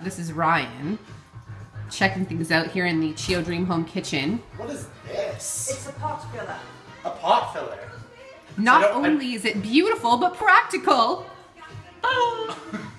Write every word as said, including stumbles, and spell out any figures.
this is Ryan checking things out here in the Chio Dream Home kitchen. What is this? It's a pot filler. A pot filler. Not So I don't- only is it beautiful, but practical. Oh.